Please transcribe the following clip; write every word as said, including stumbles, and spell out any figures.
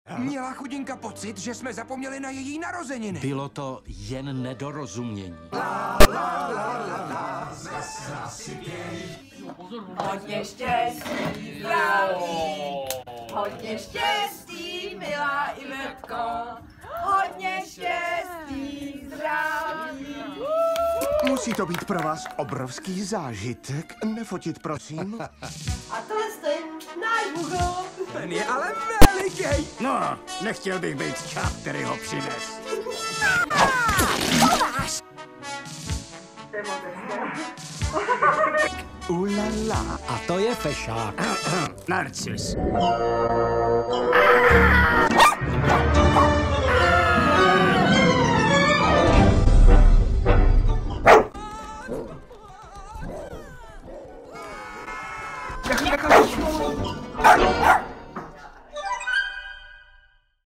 Měla chudinka pocit, že jsme zapomněli na její narozeniny. Bylo to jen nedorozumění. Hodně štěstí, zdraví, hodně štěstí, milá Ivetko, hodně štěstí, zdraví. Musí to být pro vás obrovský zážitek. Nefotit, prosím. A tohle je náš Google. Ten je ale velikej. No, nechtěl bych být čáp, který ho přines. Ulala. A to je fešák. Narcis.